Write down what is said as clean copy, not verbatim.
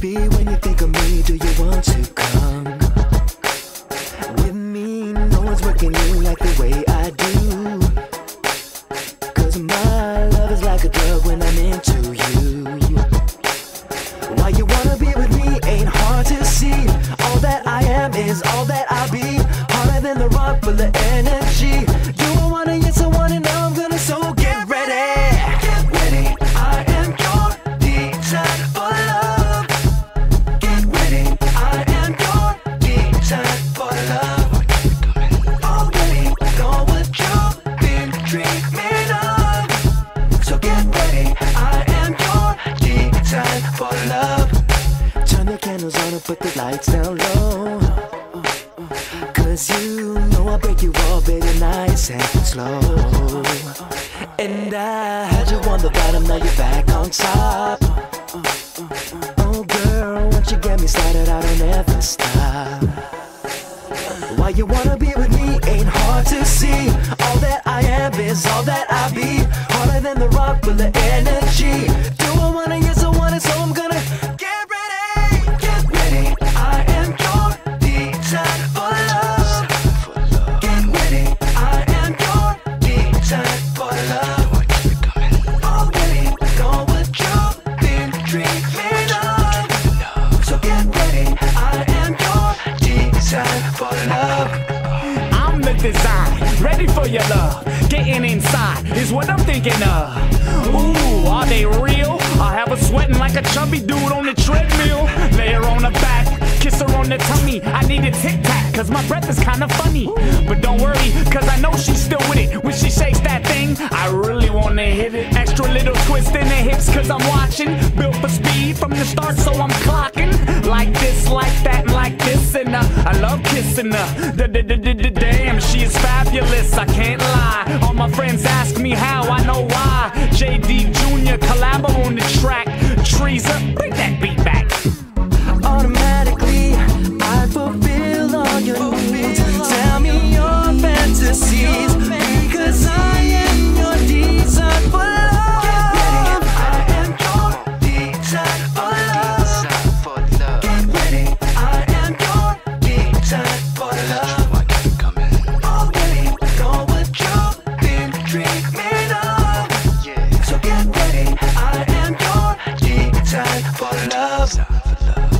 Baby, when you think of me, do you want to come with me? No one's working you like the way I do, 'cause my love is like a drug when I'm into you. Why you wanna be with me ain't hard to see. All that I am is all that I be. Harder than the rock full of energy. Do I wanna, yes I wanna, now I'm gonna, so get ready. Get ready, I am your desire for love. Get ready, I am your desire for love. Already know what you've been dreaming of. So get ready, I am your desire for love. Turn the candles on and put the lights down low, 'cause you know I'll break you all, baby, nice and slow. And I had you on the bottom, now you're back on top. Oh girl, once you get me started, I don't ever stop. Why you wanna be with me ain't hard to see. All that I am is all that I be. Harder than the rock full of energy. Do I wanna, yes I want it, so I'm gonna get ready. Get ready, I am your desire for love. Get ready, I am your desire for love. Already know what you've been dreaming of. So get ready, I am your desire for love. I'm the design, ready for your love. Getting inside is what I'm thinking of. Ooh, are they real? I have her sweating like a chubby dude on the treadmill. Lay her on the back, kiss her on the tummy. I need a tic-tac, 'cause my breath is kinda funny. But don't worry, 'cause I know she's still with it. When she shakes that thing, I really wanna hit it. Extra little twist in the hips, 'cause I'm watching. Built for speed from the start, so I'm clocking. Like this, like that, and like this. And I love kissing her. Damn, she is fabulous, I can't lie. All my friends ask me how, I know why. JD Jr. collabo on the track. Treaser, bring that beat back. Automatically, I fulfill all your needs. Tell me your fantasies, because I am your desire for love. Get ready, I am your desire for love. Get ready, I am your desire for love. Already know what you've been dreaming of. So get ready, I am your desire for love.